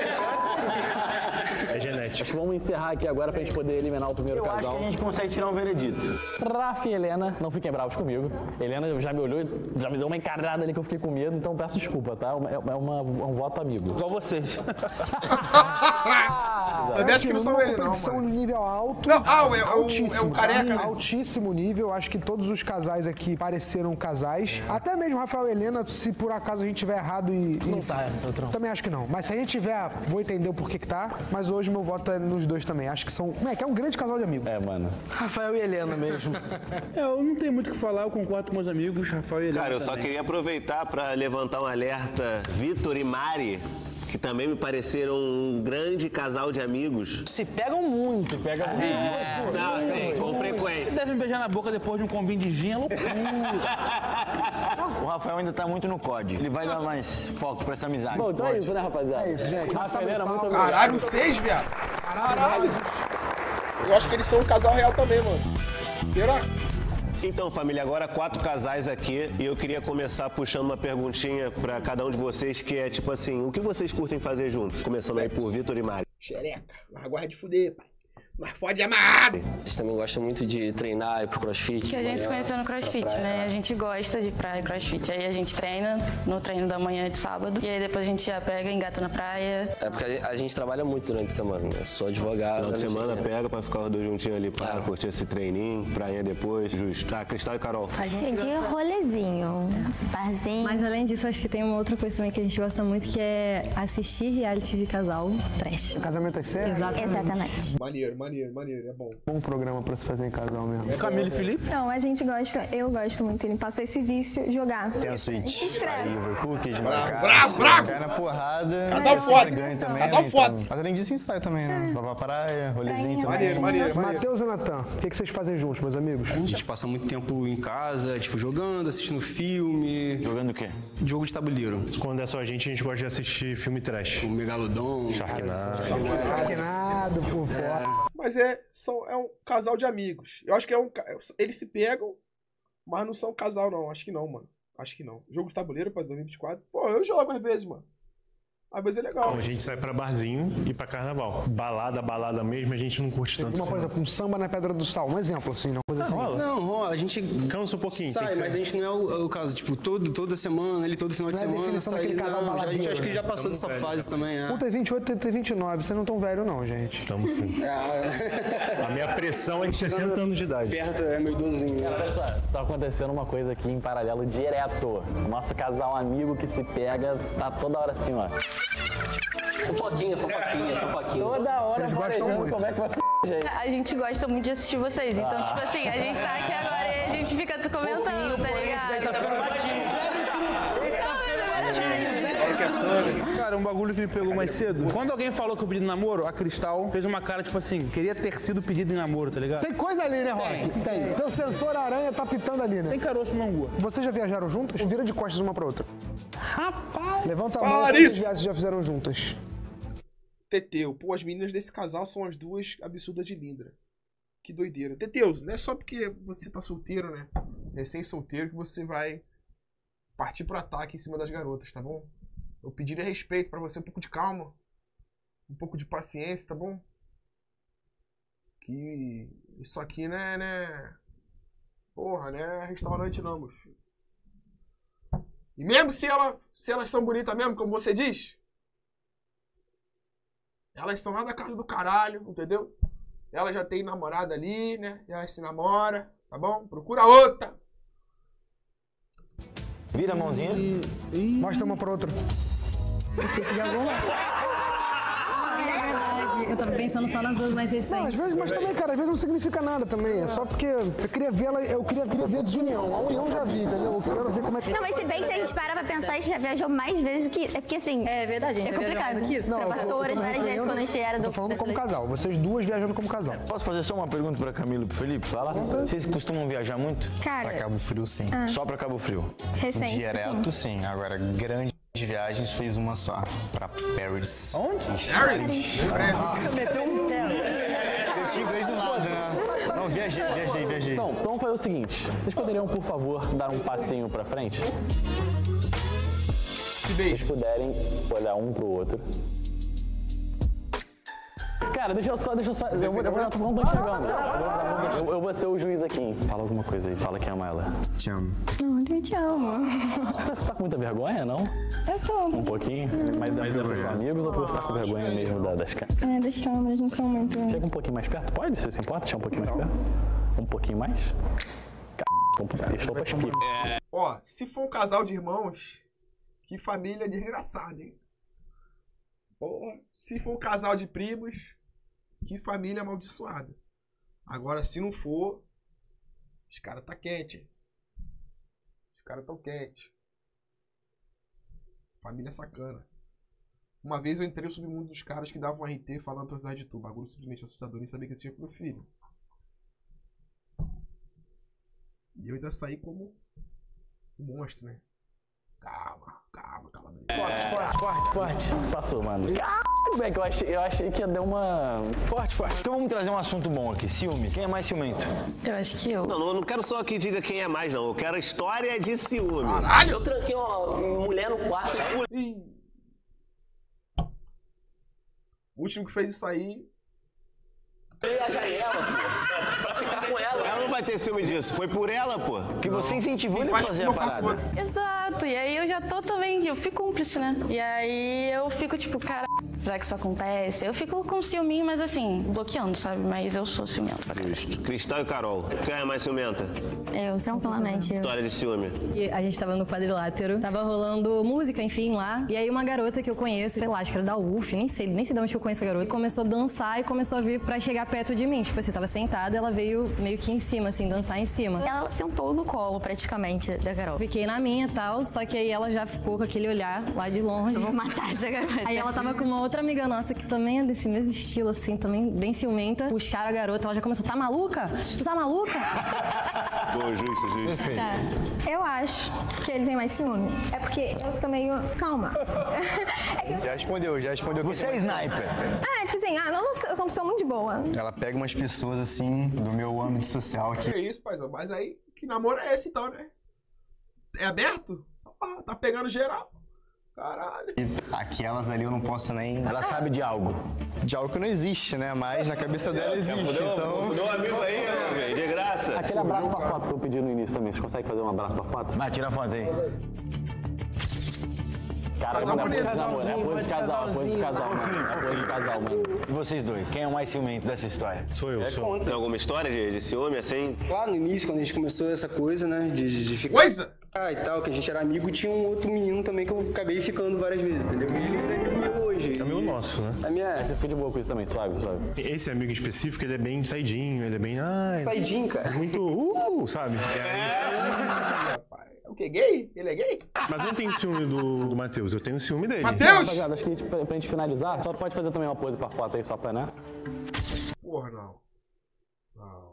é, é genética. Acho que vamos encerrar aqui agora pra gente poder eliminar o primeiro Eu acho casal. que a gente consegue tirar um veredito. Rafa e Helena, não fiquem bravos comigo. Helena já me olhou, já me deu uma encarada ali que eu fiquei com medo, então peço desculpa, tá? É, uma, é uma- um voto amigo. Igual vocês. Eu acho que não são numa eles, não, competição mano. de nível alto. Não, ah, é- é o- altíssimo, é o careca, tá? né? Altíssimo nível. Acho que todos os casais aqui pareceram casais. Até mesmo Rafael e Helena, se por acaso a gente tiver errado e. e- Não tá, patrão. Também acho que não. Mas se a gente tiver, vou entender o porquê que tá. Mas hoje meu voto é nos dois também. Acho que são. É, que é um grande casal de amigos. É, mano. Rafael e Helena mesmo. É, eu não tenho muito o que falar, eu concordo com meus amigos, Rafael e Helena. Cara, eu só também. queria aproveitar pra levantar um alerta. Vitor e Mari, que também me pareceram um grande casal de amigos. Se pegam muito. Pega Não, sim, com Eles frequência. devem beijar na boca depois de um combinho de gin, é loucura. O Rafael ainda tá muito no C O D. Ele vai dar mais foco pra essa amizade. Bom, então é isso, né, rapaziada? É isso, gente. Rafa e Helena, muito obrigado. Caralho, seis, viado. Caralho. Eu acho que eles são um casal real também, mano. Será? Então, família, agora quatro casais aqui e eu queria começar puxando uma perguntinha pra cada um de vocês, que é tipo assim, o que vocês curtem fazer juntos? Começando aí por Vitor e Mari. Xereca. Mas guarda de fuder, pai. Mas fode amarrado. Vocês também gostam muito de treinar, ir pro crossfit? Que a gente se conheceu no crossfit, né? A gente gosta de praia e crossfit. Aí a gente treina no treino da manhã de sábado. E aí depois a gente já pega, engata na praia. É porque a gente trabalha muito durante a semana, né? Sou advogado. Final de né? semana pega pra ficar os dois juntinhos ali, pra curtir esse treininho, prainha depois. Justo. Tá, Cristal e Carol. A gente de rolezinho, barzinho. Mas além disso, acho que tem uma outra coisa também que a gente gosta muito, que é assistir reality de casal trash. Casamento é sério? Exatamente. Exatamente. Maneiro, maneiro, maneiro. É bom. Bom programa pra se fazer em casal mesmo. Camila e Felipe? Não, a gente gosta, eu gosto muito. Ele passou esse vício jogar. Tem a Switch, aí overcooked, Bravo, marcar, bravo, bravo! cai na porrada. Casal sempre foda. ganha também, Casal né, foda. então. Mas além disso, a gente sai também, né? Vai pra praia, rolezinho também. Maneiro, maneiro, maneiro. Matheus e Natan, o que, que vocês fazem juntos, meus amigos? A gente passa muito tempo em casa, tipo, jogando, assistindo filme. Jogando o quê? Jogo de tabuleiro. Quando é só a gente, a gente gosta de assistir filme trash. O Megalodon. Sharknado. Nada por fora. Mas é, são, é um casal de amigos. Eu acho que é um. ca- Eles se pegam, mas não são um casal, não. Acho que não, mano. Acho que não. Jogo de tabuleiro pra dois mil e vinte e quatro. Pô, eu jogo às vezes, mano. Às vezes é legal. Então, a gente sai pra barzinho e pra carnaval. Balada, balada mesmo, a gente não curte tanto. Uma coisa, com samba na Pedra do Sal, um exemplo assim, uma coisa assim. Não, não, rola, a gente cansa um pouquinho. sai, mas a gente não é o, o caso, tipo, todo, toda semana, ele todo final de Não é a semana, definição sai, daquele casal não, já, a gente acho que já baladeiro, passou né? dessa Tamo fase também, é. Um tem vinte e oito, outro tem vinte e nove, vocês não tão velho não, gente. Estamos sim. A minha pressão é de sessenta anos de idade. Perto é meu idosinho. Cara, olha só, tá acontecendo uma coisa aqui em paralelo direto. O nosso casal amigo que se pega tá toda hora assim, ó. Fofoquinha, fofoquinha, fofoquinha. Toda hora Eles gostam farejando muito. como é que vai f***, gente. A gente gosta muito de assistir vocês, então, Ah. tipo assim, a gente tá aqui agora e a gente fica comentando, tá ligado? Cara, um bagulho que me pegou mais cedo. Quando alguém falou que eu pedi namoro, a Cristal fez uma cara tipo assim, queria ter sido pedido em namoro, tá ligado? Tem coisa ali, né, Rock? Tem, tem. Teu sensor aranha tá pitando ali, né? Tem caroço no angu. Vocês já viajaram juntas? Ou vira de costas uma pra outra? Rapaz! Levanta a mão, Fala quantas isso. viagens já fizeram juntas? Teteu, pô, as meninas desse casal são as duas absurdas de Lindra. Que doideira. Teteu, não é só porque você tá solteiro, né? Recém-solteiro, que você vai partir pro ataque em cima das garotas, tá bom? Eu pediria respeito pra você, um pouco de calma. Um pouco de paciência, tá bom? Que isso aqui não é, né? Porra, né? Restaurante não, meu filho. E mesmo se, ela, se elas são bonitas mesmo, como você diz, elas são lá da casa do caralho, entendeu? Ela já tem namorada ali, né? Elas se namoram, tá bom? Procura outra. Vira a mãozinha. Mostra uma pra outra. Esqueci de alguma? Ah, é verdade. Eu tava pensando só nas duas mais Não, recentes. às vezes, mas também, cara, às vezes não significa nada também. É só porque eu queria ver ela, eu queria, queria ver a desunião. A união já vi, entendeu? Eu quero ver como é que. Não, mas se bem que se a gente para pra pensar, a gente já viajou mais vezes do que. É porque assim. É verdade, a gente É já viajou complicado. mais do que isso. Não, eu tô- vassouras eu tô- várias eu vezes tô- quando a gente era do. Tô falando como casal. Vocês duas viajando como casal. Posso fazer só uma pergunta pra Camila e pro Felipe? Vai lá. Vocês costumam viajar muito? Cara, Pra Cabo Frio, sim. Ah. Só pra Cabo Frio? recente. Direto, sim. Agora, grandes viagens, fez uma só. Pra Paris. Onde? Paris? Meteu um Paris. Deixei inglês do nada, né? Não, viajei, viajei, viajei. Então, então foi o seguinte. Vocês poderiam, por favor, dar um passinho pra frente? Se vocês puderem olhar um pro outro. Cara, deixa eu só, deixa eu só. Eu, vou, eu vou, não tô enxergando. Eu, eu vou ser o juiz aqui. Fala alguma coisa aí. Fala que ama ela. Te amo. Não, eu te amo. Você tá com muita vergonha, não? Eu tô. Um pouquinho? Mas, mas é pros amigos ou você tá com vergonha mesmo da- das câmeras? É, das câmeras não são muito. Chega um pouquinho mais perto, pode? Você se importa? Chega um pouquinho mais perto? Um pouquinho mais? C... Estou pra espirro. Ó, se for um casal de irmãos, que família desgraçada, hein? Porra, se for um casal de primos, que família amaldiçoada. Agora, se não for, os caras tá quente. Os caras tão quente. Família sacana. Uma vez eu entrei no submundo dos caras que davam R T falando atrocidade de tu. Bagulho simplesmente assustador, nem sabia que existia pro meu filho. E eu ainda saí como um monstro, né? Calma, calma, calma. Forte, forte, forte, forte. Passou, mano. Caralho, velho, que eu achei, eu achei que ia dar uma... Forte, forte. Então vamos trazer um assunto bom aqui. Ciúme. Quem é mais ciumento? Eu acho que eu. Não, não, eu não quero só que diga quem é mais, não. Eu quero a história de ciúme. Caralho, eu tranquei uma mulher no quarto e... O último que fez isso aí... Pulei a janela, pô, pra ficar com ela. Ela não vai ter ciúme disso. Foi por ela, pô. Que você incentivou ele a fazer a parada. Exato, e aí eu já tô também, eu fico cúmplice, né? E aí eu fico tipo, cara, será que isso acontece? Eu fico com ciúminho, mas assim, bloqueando, sabe? Mas eu sou ciumento pra caralho. Cristal e Carol. Quem é mais ciumenta? Eu, tranquilamente. História de ciúme. E a gente tava no quadrilátero, tava rolando música, enfim, lá. E aí uma garota que eu conheço, sei lá, acho que era da U F, nem sei, nem sei de onde que eu conheço a garota, começou a dançar e começou a vir pra chegar perto de mim. Tipo assim, tava sentada, ela veio meio que em cima, assim, dançar em cima. Ela sentou no colo, praticamente, da Carol. Fiquei na minha e tal, só que aí ela já ficou com aquele olhar lá de longe. Eu vou matar essa garota. Aí ela tava com uma outra amiga nossa que também é desse mesmo estilo, assim, também bem ciumenta. Puxaram a garota, ela já começou, tá maluca? Tu tá maluca? Pô, justo, justo. Tá. Eu acho que ele tem mais ciúme. É porque eu sou meio. Calma. Já respondeu, já respondeu. Você é sniper. Ah, tipo assim, ah, não, não, eu sou uma pessoa muito de boa. Ela pega umas pessoas assim do meu âmbito social Que que. é isso, paizão? Mas aí, que namoro é esse então, né? É aberto? Ah, tá pegando geral. Caralho. E aquelas ali eu não posso nem... Ela sabe de algo. De algo que não existe, né? Mas na cabeça dela existe, Fudeu, então... fudeu um amigo aí, velho, de graça. Aquele abraço pra foto que eu pedi no início também. Você consegue fazer um abraço pra foto? Vai, tira a foto aí. Cara, não é pose de namoro, é pose de casal, é pose de casal, mano. É pose de casal, mano. E vocês dois? Quem é o mais ciumento dessa história? Sou eu, sou. Tem alguma história de, de ciúme, assim? Lá no início, quando a gente começou essa coisa, né, de, de ficar... Coisa? Ah, e tal, que a gente era amigo, tinha um outro menino também que eu acabei ficando várias vezes, entendeu? E ele ainda é amigo meu hoje. É amigo nosso, né? A minha... Você fica de boa com isso também, suave, suave. Esse amigo em específico, ele é bem saidinho, ele é bem... Ai, Saidinho, cara. muito... Uh, sabe? É o quê? Gay? Ele é gay? Mas eu não tenho ciúme do, do Matheus, eu tenho ciúme dele. Matheus! Rapaziada, acho que pra, pra gente finalizar, só pode fazer também uma pose pra foto aí, só pra, né? Porra, não. Não.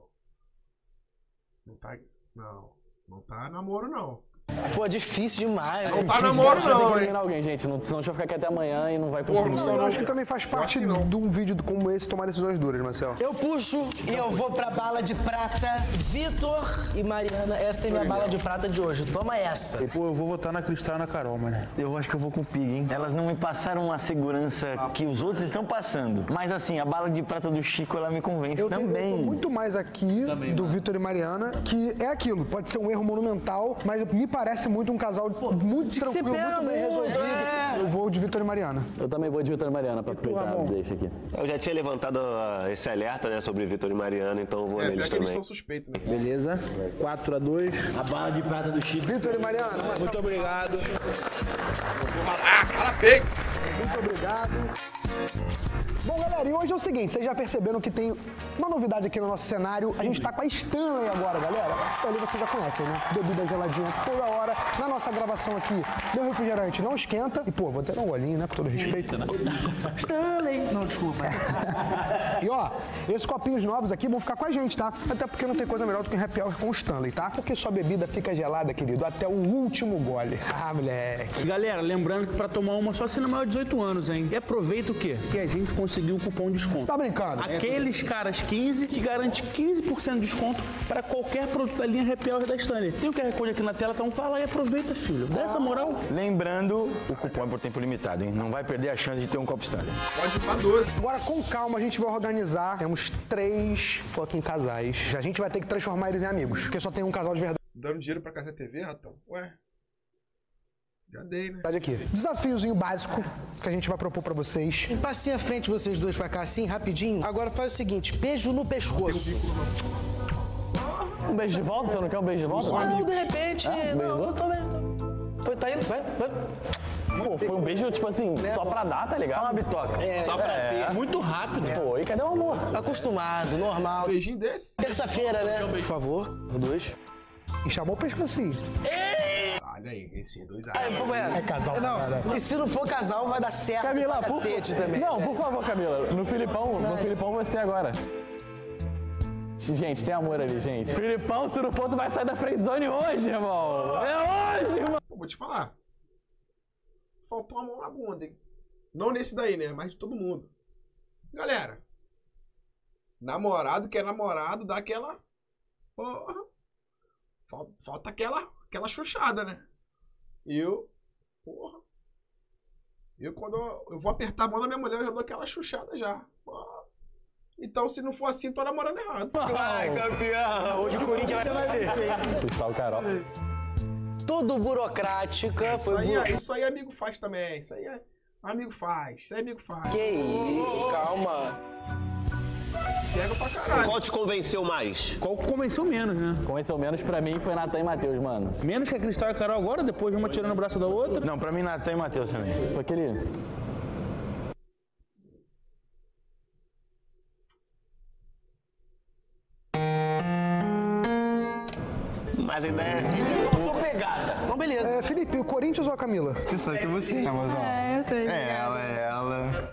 Não tá... Não. Não tá namoro, não. Pô, difícil demais. Não tá namoro, não, hein? alguém, gente. Não, senão a gente vai ficar aqui até amanhã e não vai conseguir. Eu acho que também faz parte de um vídeo como esse tomar decisões duras, Marcel. Eu puxo e eu vou pra bala de prata. Vitor e Mariana, essa é minha bala de prata de hoje. Toma essa. Pô, eu vou votar na Cristal e na Carol, mano. Eu acho que eu vou com o Pig, hein? Elas não me passaram a segurança que os outros estão passando. Mas assim, a bala de prata do Chico, ela me convence Eu também. tenho eu tô muito mais aqui Também, do mano. Vitor e Mariana, que é aquilo, pode ser um erro monumental, mas me parece muito um casal muito tranquilo, muito bem resolvido. é. Eu vou de Vitor e Mariana. Eu também vou de Vitor e Mariana pra aproveitar, deixa aqui. Eu já tinha levantado uh, esse alerta, né, sobre Vitor e Mariana, então eu vou É, neles já que eles também. são suspeitos, né? Beleza? quatro a dois. A bala de prata do Chico. Vitor e Mariana, Marcel. Muito obrigado. Ah, fala feio! Muito obrigado. Bom, galera, e hoje é o seguinte, vocês já perceberam que tem uma novidade aqui no nosso cenário. A gente tá com a Stanley agora, galera. A Stanley vocês já conhecem, né? Bebida geladinha toda hora. Na nossa gravação aqui, meu refrigerante não esquenta. E, pô, vou ter um golinho, né? Com todo respeito. Stanley. Não, desculpa. E, ó, esses copinhos novos aqui vão ficar com a gente, tá? Até porque não tem coisa melhor do que um happy hour com o Stanley, tá? Porque sua bebida fica gelada, querido, até o último gole. Ah, moleque. Galera, lembrando que pra tomar uma só sendo maior de dezoito anos, hein? E aproveita o quê? Que a gente conseguiu um cupom de desconto. Tá brincando? Aqueles caras quinze que garante quinze por cento de desconto para qualquer produto da linha Happy Hour da Stanley. Tem o Q R Code aqui na tela, então fala e aproveita, filho. Dá essa moral. Lembrando, o cupom é por tempo limitado, hein? Não vai perder a chance de ter um copo Stanley. Pode ir pra doze. Agora, com calma, a gente vai organizar. Temos três fucking casais. A gente vai ter que transformar eles em amigos, porque só tem um casal de verdade. Dando dinheiro pra Casa T V, Ratão? Ué? Já dei, né? Aqui. Desafiozinho básico que a gente vai propor pra vocês. Um passinho à frente, vocês dois pra cá, assim, rapidinho. Agora faz o seguinte, beijo no pescoço. Um beijo de volta? Você não quer um beijo de volta? Não, de repente, Ah, um beijo de não, volta? tô bem. Foi, tá indo, vai, vai. Pô, foi um beijo, tipo assim, só pra dar, tá ligado? Só uma bitoca. É, Só pra ter. Muito rápido. Pô, e cadê o amor? Acostumado, normal. Beijinho desse? Terça-feira, né? Por favor, o dois. E chamou o pescocinho. Olha aí, esse dois É, É casal, Não, cara. e se não for casal, vai dar certo Camila, pra por cacete favor. também. Não, por favor, Camila. No Filipão, no Nice. Filipão você agora. Gente, tem amor ali, gente. Filipão, se não for, tu vai sair da friendzone hoje, irmão. É hoje, irmão. Pô, vou te falar. Faltou uma mão na bunda, hein? Não nesse daí, né? Mas de todo mundo. Galera. Namorado que é namorado, dá aquela... Porra. Falta, falta aquela, aquela chuchada, né? Eu... Porra. Eu, quando eu, eu vou apertar a mão da minha mulher, eu já dou aquela chuchada já. Porra. Então, se não for assim, tô namorando errado. Vai, campeão! Hoje o Corinthians vai ser. Cristal Carol. Tudo burocrática. Isso Foi aí, buro... isso aí amigo faz também. Isso aí é amigo faz. Isso aí amigo faz. Que isso, calma. Se pega pra caralho. Qual te convenceu mais? Qual convenceu menos, né? Convenceu menos pra mim foi Natan e Matheus, mano. Menos que a Cristal e a Carol agora, depois de uma tirando o braço da outra. Não, pra mim, Natan e Matheus também. Foi aquele... Mais ideia? Tô pegada. Então, beleza. É, Felipe, o Corinthians ou a Camila? Você sabe que é você, né, mozão? É, eu sei. É ela, é ela.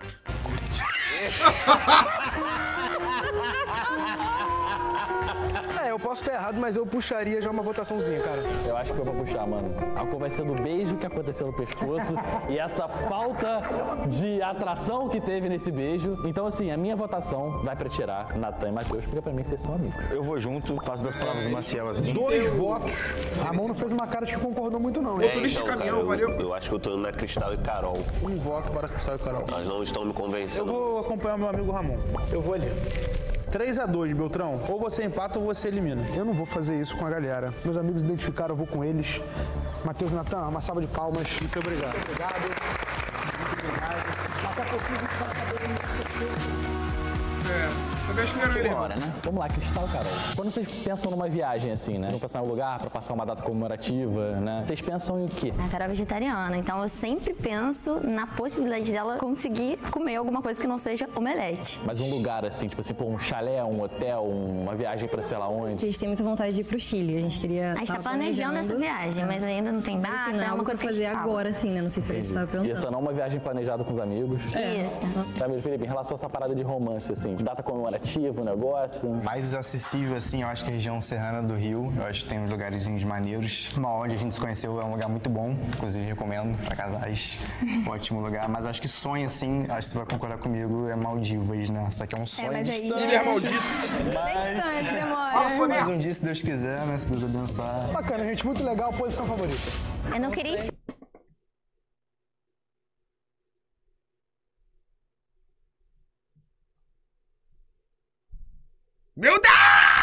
É, eu posso estar errado. errado, mas eu puxaria já uma votaçãozinha, cara. Eu acho que eu vou puxar, mano. A culpa vai ser do beijo que aconteceu no pescoço e essa falta de atração que teve nesse beijo. Então, assim, a minha votação vai pra tirar Natan e Matheus, porque pra mim vocês são amigos. Eu vou junto, faço das palavras do Maciel. Assim. Dois votos. Ramon não fez uma cara de que concordou muito, não. É, então, cara, eu, eu acho que eu tô indo na Cristal e Carol. Um voto para Cristal e Carol. Nós não estão me convencendo. Eu vou acompanhar meu amigo Ramon. Eu vou ali. três a dois, Beltrão. Ou você empata ou você elimina. Eu não vou fazer isso com a galera. Meus amigos identificaram, eu vou com eles. Matheus e Natan, uma salva de palmas. Muito obrigado. Muito obrigado. Muito obrigado. Daqui a pouquinho a gente vai fazer É. Talvez que não era ele. Bora, né? Vamos lá, Cristal, Carol. Quando vocês pensam numa viagem assim, né? Vão passar em um lugar pra passar uma data comemorativa, né? Vocês pensam em o quê? A Carol é vegetariana, então eu sempre penso na possibilidade dela conseguir comer alguma coisa que não seja omelete. Mas um lugar assim, tipo assim, pô, um chalé, um hotel, uma viagem pra sei lá onde. A gente tem muita vontade de ir pro Chile. A gente queria. A gente tá planejando essa viagem, mas ainda não tem data. Assim, não é uma coisa pra fazer agora, assim, né? Não sei se a gente tava perguntando. Isso não é uma viagem planejada com os amigos. Isso. Sabe, Felipe, em relação a essa parada de romance, assim, de data comemorativa, um negócio. Mais acessível, assim, eu acho que a região serrana do Rio. Eu acho que tem uns lugarzinhos maneiros. Uma onde a gente se conheceu é um lugar muito bom. Inclusive, recomendo pra casais. Um ótimo lugar. Mas acho que sonho, assim, acho que você vai concordar comigo, é Maldivas, né? Só que é um sonho mas aí- distante. Ele é maldito. Mas... demora. Mas um dia, se Deus quiser, né? Se Deus abençoar. Bacana, gente. Muito legal. Posição favorita. Eu não queria. Meu Deus!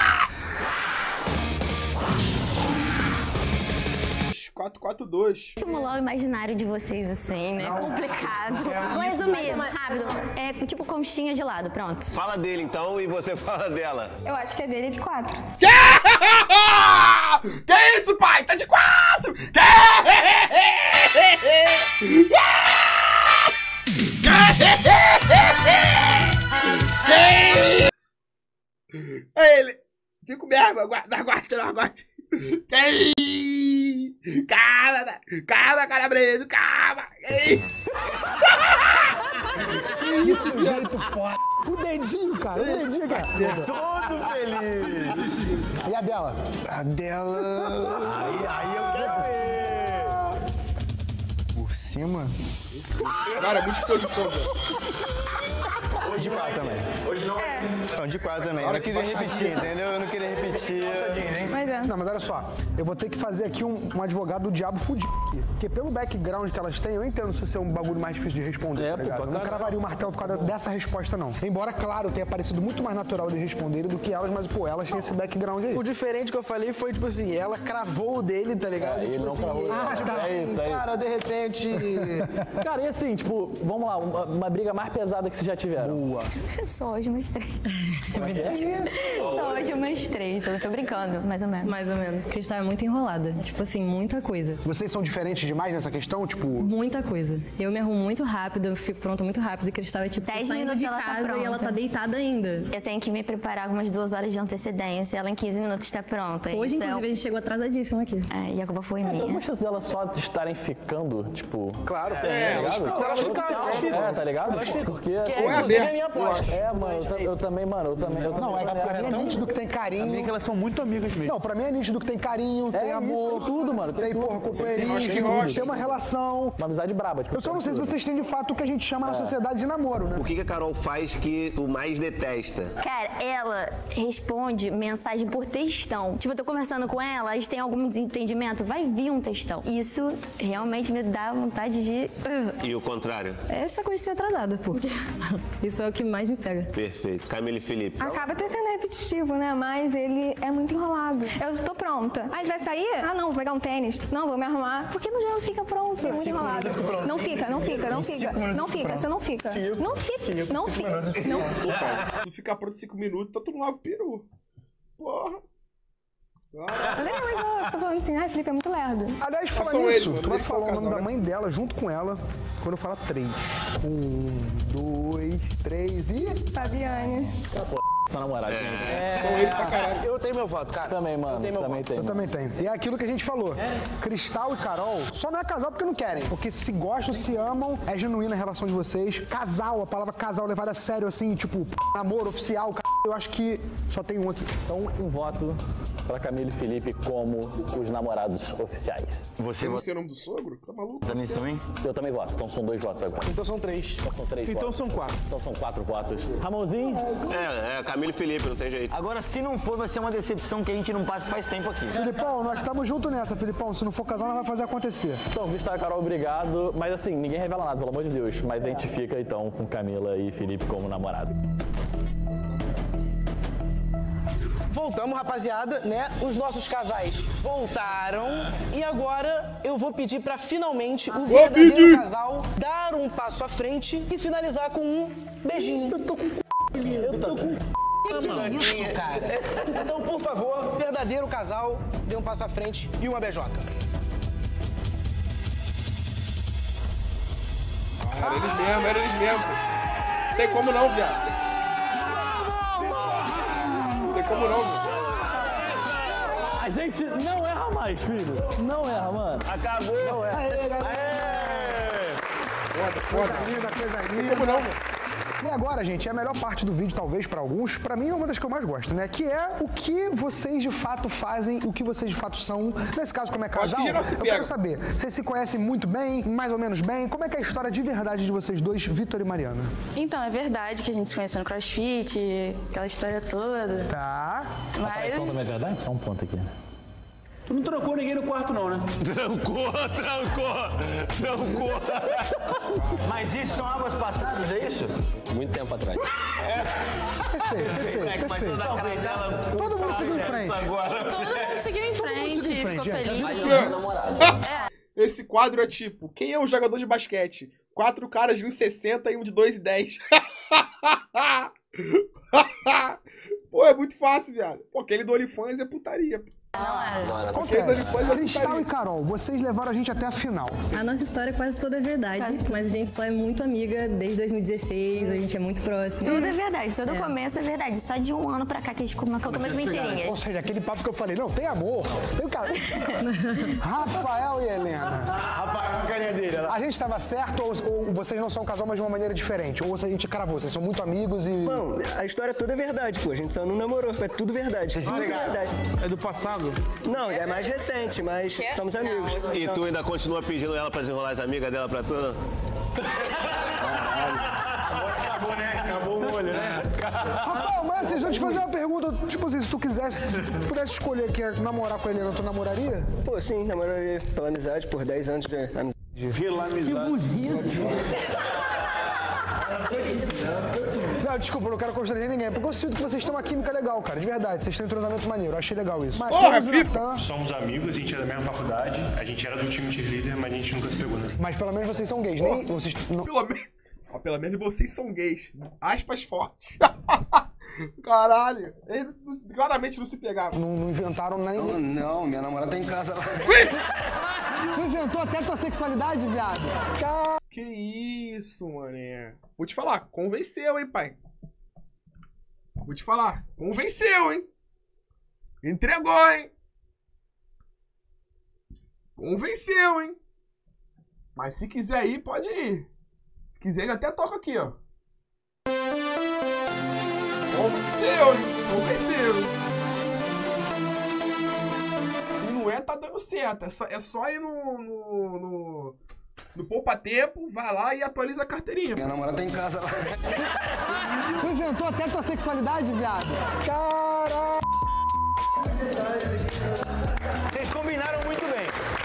quatro quatro dois. Estimular o imaginário de vocês, assim, né? Complicado. Vou resumir, rápido. É tipo conchinha de lado, pronto. Fala dele então e você fala dela. Eu acho que é dele de quatro. Que isso, pai? Tá de quatro! Que? É ele. Fico mesmo, aguarda, aguarda, aguarda. Que isso? Calma, calma, calabresa, calma. Que isso? Que sujeito foda. O dedinho, cara. O dedinho, cara. Todo feliz. E a dela? A dela... Aí, aí eu quero ver. Por cima? Cara, muita exposição, velho. De quatro também. Hoje não é. Não, de quatro também. Eu não queria repetir, entendeu? Eu não queria repetir. Mas é. Não, mas olha só. Eu vou ter que fazer aqui um, um advogado do diabo fudido aqui. Porque pelo background que elas têm, eu entendo se isso é um bagulho mais difícil de responder. É, tá pô, ligado? pra Eu não caralho. cravaria o martelo por causa dessa resposta, não. Embora, claro, tenha parecido muito mais natural de responderem do que elas, mas, pô, elas têm esse background aí. O diferente que eu falei foi, tipo assim, ela cravou o dele, tá ligado? É, E, ele tipo não assim, cravou o ah, dele. tá É assim, isso, é isso. cara, de repente... Cara, e assim, tipo, vamos lá, uma, uma briga mais pesada que vocês já tiveram. Boa. Só hoje umas três. Como é que é? Só hoje umas três. Tô, tô brincando, mais ou menos. Mais ou menos. Cristal é muito enrolada. Tipo assim, muita coisa. Vocês são diferentes demais nessa questão? Tipo, Muita coisa. Eu me arrumo muito rápido, eu fico pronta muito rápido. E Cristal é tipo, Dez saindo minutos de ela tá casa e ela pronta. tá deitada ainda. Eu tenho que me preparar com umas duas horas de antecedência. Ela em quinze minutos tá pronta. Hoje, Isso é inclusive, um- a gente chegou atrasadíssimo aqui. É, e a culpa foi Tem minha. alguma chance delas só de estarem ficando, tipo... Claro, é, é, tá ligado? elas ficam, elas ficam. É, tá ligado? Elas ficam. Porque... Que é, Pô, inclusive, aberto. a minha aposta. É, mano, eu, ta- eu também, mano, eu também... Eu não, é, também, pra mim é nítido que tem Pra mim carinho. que elas são muito amigas mesmo. Não, pra mim é nítido que tem carinho, tem isso, amor. tem tudo, mano, tem Tem, tudo. porra, Tem companheirismo, rocha. tem uma relação. Uma amizade braba, tipo... Eu só não sei se tudo. vocês têm de fato o que a gente chama na sociedade de namoro, né? O que, que a Carol faz que tu mais detesta? Cara, ela responde mensagem por textão. Tipo, eu tô conversando com ela, a gente tem algum desentendimento, vai vir um textão. Isso realmente me dá vontade de... E o contrário? Essa coisa de ser atrasada, pô. Isso é o que mais me pega. Perfeito. Camila e Felipe. Acaba até sendo repetitivo, né? Mas ele é muito enrolado. Eu tô pronta. Ah, a gente vai sair? Ah, não, vou pegar um tênis. Não, vou me arrumar. Por que não já fica pronto? É muito enrolado. Não fica, não fica, não fica. Não fica, você não fica. Não fica, não fica. Não Opa, se tu ficar pronto cinco minutos, tá tu não lava o peru. Porra. Mas é, mas eu tô falando assim, ah, Felipe é muito lerdo. Aliás, Façam falando ele, nisso, mano, tu vai eles são falar o nome casal, da né? mãe dela junto com ela quando eu falar três. Um, dois, três e... Fabiane. Essa namoradinha. É, São ele pra caralho. Eu tenho meu voto, cara. Também, mano, Eu tenho meu também voto. tem. Eu mano. também tenho. E é aquilo que a gente falou. Cristal e Carol só não é casal porque não querem. Porque se gostam, se amam, é genuína a relação de vocês. Casal, a palavra casal levada a sério, assim, tipo, namoro oficial, c... Eu acho que só tem um aqui. Então, um voto pra Camila e Felipe como os namorados oficiais. Você Você é o nome do sogro? Tá maluco? Tá nisso também? Eu também voto, então são dois votos agora. Então são três. Então são três Então votos. são quatro. Então são quatro votos. Ramonzinho? É, é, Camila e Felipe, não tem jeito. Agora, se não for, vai ser uma decepção que a gente não passa faz tempo aqui. Filipão, nós estamos juntos nessa, Filipão. Se não for casal, nós vai fazer acontecer. Então, Vista Carol, obrigado. Mas assim, ninguém revela nada, pelo amor de Deus. Mas a gente fica então com Camila e Felipe como namorado. Voltamos, rapaziada, né? Os nossos casais voltaram. E agora eu vou pedir pra finalmente o verdadeiro casal dar um passo à frente e finalizar com um beijinho. Eu tô com c... Eu tô com c... Que que é isso, cara? Então, por favor, verdadeiro casal, dê um passo à frente e uma beijoca. Era eles mesmo, era eles mesmo. Não tem como não, viado. Não tem como não, mano. A gente não erra mais, filho. Não erra, mano. Acabou. Não erra. Aê, galera. Foda, foda. Coisa linda, coisa Não tem linda. como não, mano. E agora, gente, é a melhor parte do vídeo, talvez, pra alguns. Pra mim, é uma das que eu mais gosto, né? Que é o que vocês de fato fazem, o que vocês de fato são. Nesse caso, como é Acho casal, que geral se eu pega. quero saber. Vocês se conhecem muito bem, mais ou menos bem? Como é que é a história de verdade de vocês dois, Vitor e Mariana? Então, é verdade que a gente se conheceu no CrossFit, aquela história toda. Tá. A Mas traição também é verdade? Só um ponto aqui. Tu não trocou ninguém no quarto, não, né? Trancou, trancou, trancou. Mas isso são águas passadas, é isso? Muito tempo atrás. Perfeito, perfeito, perfeito. Todo mundo seguiu em frente. todo mundo seguiu em frente, seguiu em frente, ficou gente. feliz. A vida Esse quadro é tipo, quem é o jogador de basquete? Quatro caras de um e sessenta e um de dois e dez. Pô, é muito fácil, viado. Pô, aquele do OnlyFans é putaria. Pô. Acontece. Cristal e Carol, vocês levaram a gente até a final. A nossa história quase toda é verdade, mas a gente só é muito amiga desde dois mil e dezesseis, a gente é muito próxima. Tudo é verdade, todo É. começo é verdade. Só de um ano pra cá que a gente colocou umas mentirinhas. Ou seja, aquele papo que eu falei, não, tem amor, tem o cara. Rafael e Helena. Rafael, a carinha dele. A gente estava certo ou, ou vocês não são um casal, mas de uma maneira diferente? Ou a gente cravou, vocês são muito amigos e... Bom, a história toda é verdade, pô. A gente só não namorou, é tudo verdade. Tudo verdade. É do passado? Não, é mais recente, mas somos amigos. E tu ainda continua pedindo ela pra desenrolar as amigas dela pra tu? não? Agora acabou, né? Acabou o molho, né? Rafael, mas assim, deixa eu te fazer uma pergunta, tipo assim, se tu quisesse, pudesse escolher que é namorar com a Helena, tu namoraria? Pô, sim, namoraria pela amizade, por dez anos de amizade. Pela amizade. Não, desculpa, eu não quero constranger ninguém, porque eu sinto que vocês têm uma química legal, cara, de verdade, vocês têm um entrosamento maneiro, eu achei legal isso. Mas, Porra, Felipe, FIFA! Natan, Somos amigos, a gente é da mesma faculdade, a gente era do time cheerleader, mas a gente nunca se pegou, né? mas pelo menos vocês são gays, nem vocês... Não... Pelo menos... Ó, pelo menos vocês são gays. Aspas fortes. Caralho. Eles claramente não se pegavam. Não, não inventaram nem... Não, não, minha namorada tá em casa lá. Tu inventou até tua sexualidade, viado? Car... Que isso, mané. Vou te falar, convenceu, hein, pai? Vou te falar, convenceu, hein? Entregou, hein? Convenceu, hein? Mas se quiser ir, pode ir. Se quiser, ele até toca aqui, ó. Convenceu, hein? Convenceu. Se não é, tá dando certo. É só, é só ir no... no, no... No poupa-tempo, vai lá e atualiza a carteirinha. Minha namorada tá em casa lá. Tu inventou até tua sexualidade, viado? Caralho! Vocês combinaram muito bem.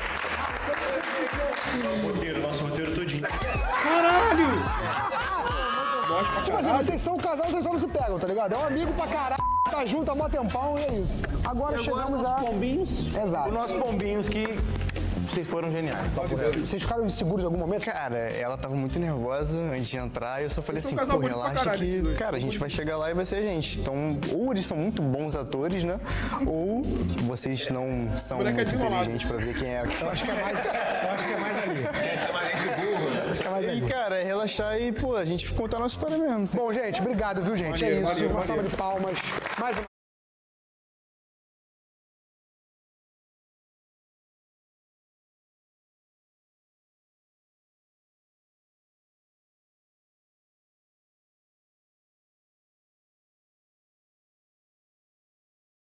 Roteiro, nosso roteiro todinho. Caralho! Nós pra Tipo assim, caralho. vocês são um casal, vocês só não se pegam, tá ligado? É um amigo pra caralho, tá junto há mó tempão e é isso. Agora chegamos a... Pombinhos. Exato. Os nossos pombinhos que vocês foram geniais. Vocês ficaram inseguros em algum momento? Cara, ela tava muito nervosa antes de entrar e eu só falei Eles são assim, um casal pô, bonito pra relaxa caralho, esses que, dois. cara, a gente vai chegar lá e vai ser a gente. Então, ou eles são muito bons atores, né? Ou vocês não são Moleque é muito desenrolado. inteligentes pra ver quem é que Eu acho faz. que é mais, eu acho que é mais ali. Essa é mais de burro. Acho que é mais ali. E, cara, é relaxar e, pô, a gente contar a nossa história mesmo. Bom, gente, obrigado, viu, gente? Valeu, é isso. valeu, Uma valeu. salva de palmas. Mais uma.